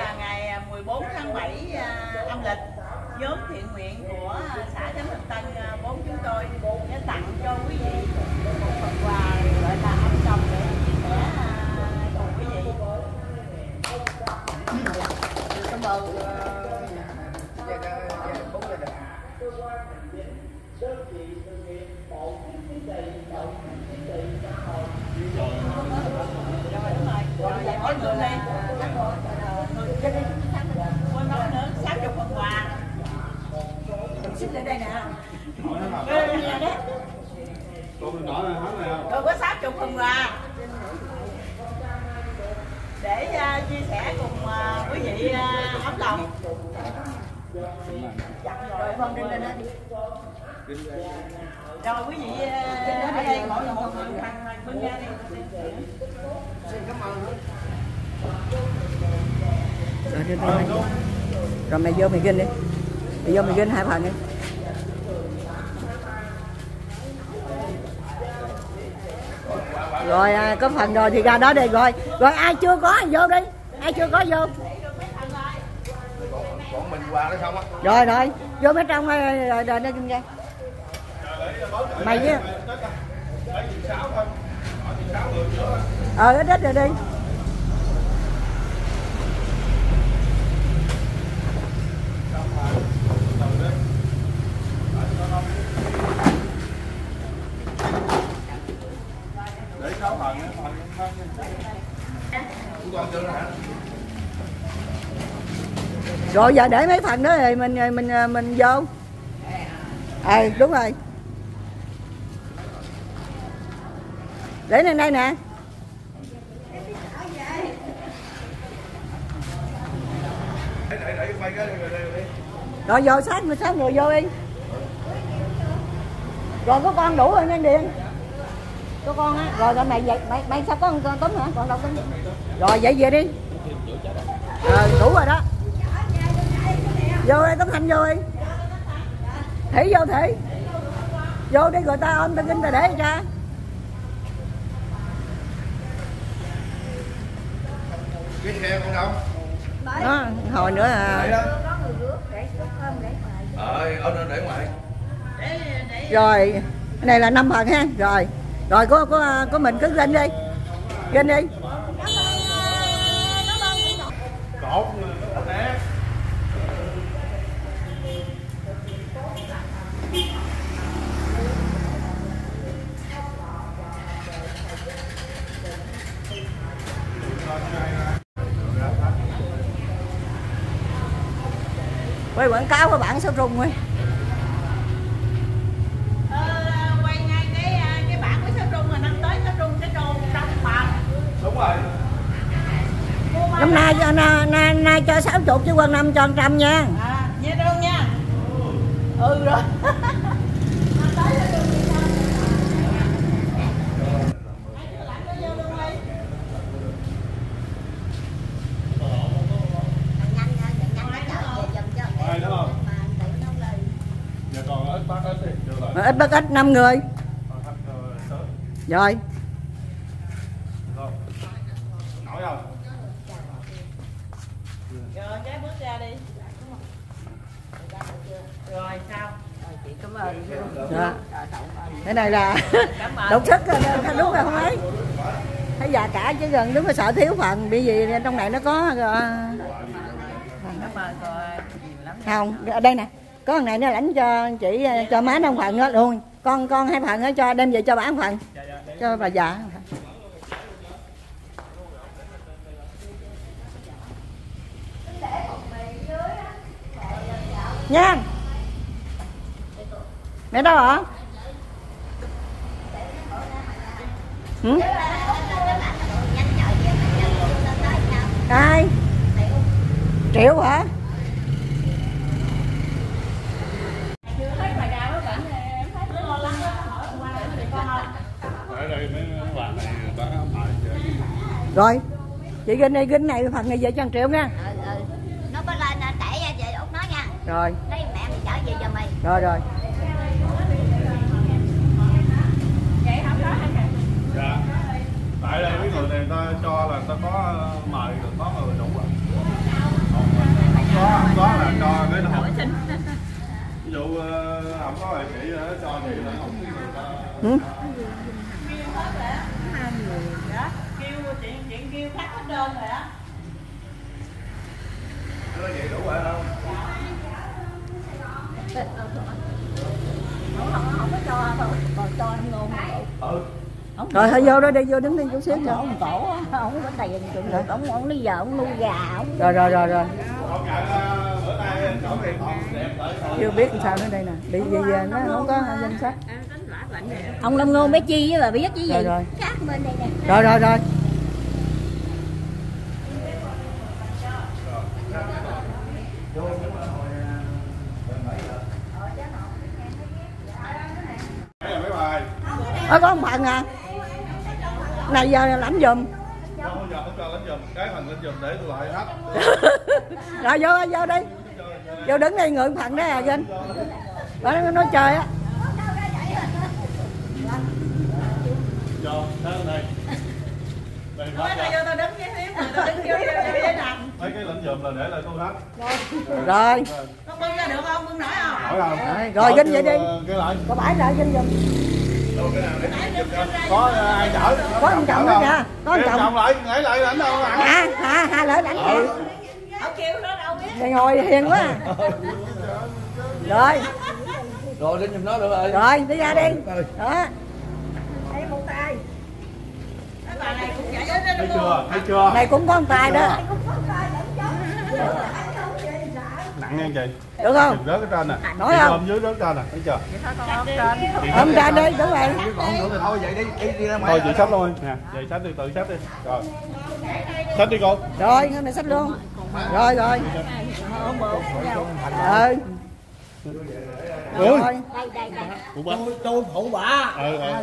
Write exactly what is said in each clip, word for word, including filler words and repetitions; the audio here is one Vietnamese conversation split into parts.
là ngày mười bốn tháng bảy âm lịch, nhóm thiện nguyện của xã Khánh Bình Tân bốn chúng tôi sẽ tặng cho quý vị một phần quà gọi là ấm lòng để chia sẻ cùng quý vị. Cảm ơn bốn gia đình. Mỗi người lên quên nói nữa, sáu mươi phần quà xích lên đây nè. Rồi có sáu mươi phần quà để uh, chia sẻ cùng uh, quý vị uh, ấm lòng. Rồi con đi lên đó. Rồi quý vị uh, ở đây mỗi một người thằng bưng ra đi. Xin cảm ơn. Rồi, rồi, rồi. Rồi mày vô mày ginh đi. Mày vô mày ginh hai phần đi. Rồi có phần rồi thì ra đó đi rồi. Rồi ai chưa có vô đi. Ai chưa có vô. Bọn mình quà nó xong á. Rồi rồi, vô bên trong rồi rồi đây chung ra. Mày với. Ờ ít ít rồi đi. Để sáu phần á, rồi giờ để mấy phần đó thì mình mình mình vô. Ờ à, đúng rồi. Để lên đây nè. Rồi vô sát người sát người vô đi. Rồi có con đủ rồi nha Điền. Có con á. Rồi rồi mày vậy mày mày sao có con Tuấn hả? Còn đâu Tuấn. Rồi vậy về đi. Rồi đủ rồi đó. Vô đi Tấm Thanh vô đi. Thủy vô Thủy. Vô đi người ta ôm ta kinh ta để cho. Cái xe con đâu? Đó, hồi nữa à. Ờ, ở để ngoài. Rồi, cái này là năm phần ha. Rồi. Rồi có có có mình cứ ginh đi. Ginh đi. cột nè. Quay quảng cáo của bạn sao rung ấy. Ờ, quay ngay cái cái bảng của Sáu Trung là năm tới Sáu Trung cái trô một trăm phần. Đúng rồi. Năm nay cho nay, nay, nay cho sáu chục chứ quan năm cho trăm nha. À, nha Trung nha. Ừ rồi. Năm tới Sáu Trung thì sao? Ai chưa lãnh nó vô luôn đi. Ai đó không? Giờ còn ít bác ít thì được rồi. Ít bác ít năm người. Rồi. Nổi không? Rồi cái bước ra đi. Rồi sao? Chị cảm ơn. Dạ. Cái này là đột sức đúng rồi không ấy. Thấy già cả chứ gần đúng là sợ thiếu phần bị gì trong này nó có. Cảm ơn cô nhiều lắm. Không, ở đây nè. Có thằng này nó lãnh cho chị cho má nó một phần đó luôn. Con con hai phần đó cho đem về cho bà một phần. Cho bà già. Nha. Mẹ đâu hả? Ừ? Ai? Triệu hả? Rồi, chị Ginh đi, Ginh này phần này về cho một triệu nha. Ừ, ừ. Nó có lên tẻ ra về Út nói nha. Rồi. Lấy mẹ mày chở về cho mày. Rồi rồi. Dạ. Tại đây mấy người này ta cho là ta có mời được có người đủ rồi. rồi chị cho chị là không biết người ta. Ừ. Kêu hết rồi á. Hai người đó. Kêu chuyện chuyện kêu khách hết đơn rồi á. Đưa vậy đủ rồi không? Không, không, không có cho đâu, còn cho anh ngon. Ừ. Rồi thôi vô đó đi, vô đứng đi chút xíu cho ông cổ ông có tiền chuyện được ông ông lý giờ ông nuôi gà ông rồi rồi rồi rồi Còn cả bữa nay chỗ này không đẹp lại thôi. chưa biết làm sao nữa đây nè, bị gì nó không có danh sách. ông Long Ngô bé Chi với bà biết chứ gì Rồi, rồi. khác bên đây nè. Rồi rồi rồi. Mấy bài. Ờ, có một phần à. Này giờ làm giùm. Không giờ không cho lên giùm, cái phần lên giùm để tôi lại hết. Rồi vô vô đi. Vô đứng đây ngượng phần đó à Vinh. Đó nó nói chơi á. Cho, thế này. Đây Nói hết là rồi. vô tao đứng với hiếm rồi tao đứng vô vô vô nằm. Mấy cái lệnh giùm là để lại tôi hết. Rồi. Con bưng ra được không? Bưng nổi không? Hỏi không? Rồi, rồi Vinh vậy đi. Cái lại. Có bãi lại Vinh giùm. Có ai chở? Có anh chồng đó kìa. Có anh chồng. chồng lại, nhảy lại đánh đâu ăn. À, à, à lỡ đánh kìa. Ông kêu nó đâu biết. Đây ngồi hiền quá. Rồi. Rồi lên giùm nó được rồi. Rồi đi ra đi. Đó. Đây một tay. Cái bà này cũng chạy đến Thấy đây chưa? Thấy chưa? Này cũng có một tay đó. Nặng nha chị. Được không? Rớt cái trên nè. Nói Chị không? ôm dưới rớt trên nè, thấy chưa? Ôm ra đi, đúng rồi. Còn nữa thì thôi vậy đi, đi, đi ra ngoài. Thôi chị xách luôn nè, vậy xách đi, tự xách đi. Rồi. Xách đi cô. Rồi, hôm nay xách luôn. Rồi rồi. Ừ. Ui. Rồi. Đây đây đây. Phụ bác. Tôi phụ bà. Ừ ừ.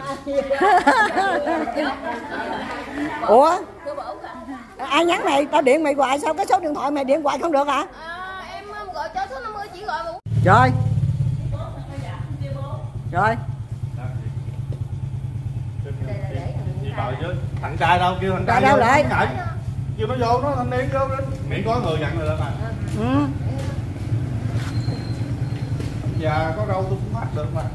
Ủa? Ai nhắn mày, tao điện mày hoài sao cái số điện thoại mày điện hoài không được hả? À, em gọi cho số năm mươi chỉ gọi một. Rồi. Rồi. Chị bảo chứ. Thằng trai đâu, kêu thằng trai. Trai đâu lại? Kêu nó vô, nó thanh niên vô. Miễn có người dặn rồi đó mà. Ừ. Dạ có râu tôi cũng phát được mà.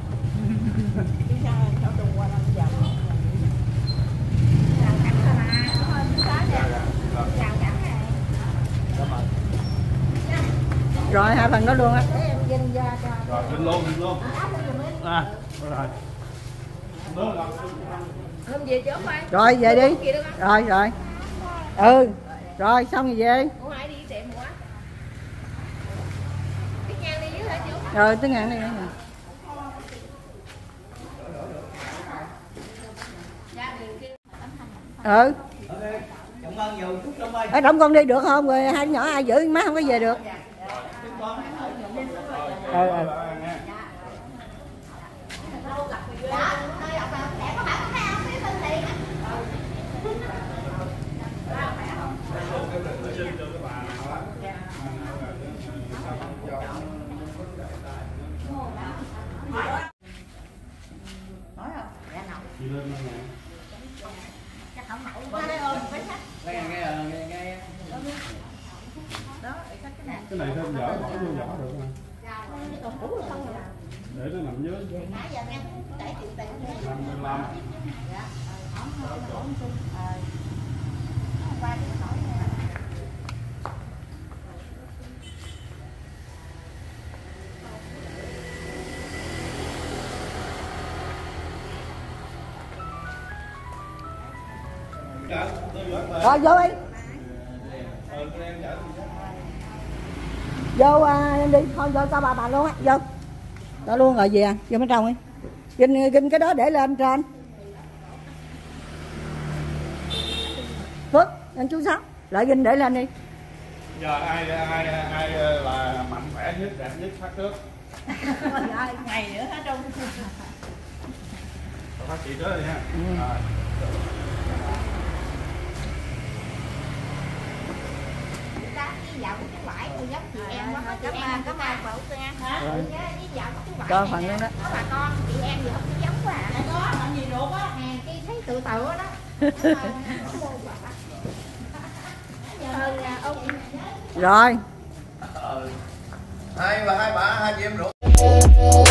Rồi hai phần đó luôn á. Rồi lên luôn, lên luôn. À, rồi. Hôm về chốt coi. Rồi về đi. Rồi rồi. Ừ. Rồi xong rồi về. Ủa ai đi tiệm quá. Cái nhang đi dưới hả chú? Rồi tới ngàn đi nữa nè. Ừ. Ở động con đi được không? Rồi hai đứa nhỏ ai giữ má không có về được. Ừ, ừ. Chị lên nè. Chắc không nổi. Qua đây ôm cái khách. Nghe nghe nghe nghe. Đó, để khách cái này. Cái này thêm vỏ, bỏ vô vỏ được mà. Để nó nằm dưới. Nãy giờ nghe để chịu tiền. năm mươi lăm. Rồi vô đi. Vô à, đi thôi vô cho bà bà luôn á, vô. Đó luôn rồi về, vô bên trong đi. Ginh ginh cái đó để lên trên. Phước, anh chú Sáu, lại ginh để lên đi. Giờ ai ai ai là mạnh khỏe nhất, đẹp nhất phát trước. Ngày nữa hết trong. Phát chị trước đi ha. Ừ. Rồi. Dạo cái vải tôi giúp chị em quá có chị em có mang vào xe hả? Với dạo cái vải. Cho phần luôn đó. Có bà con chị em gì không có giống quá à. Có làm gì được á. Hàng kia thấy tự tự đó. Rồi. Hai bà hai bà hai chị em ruột.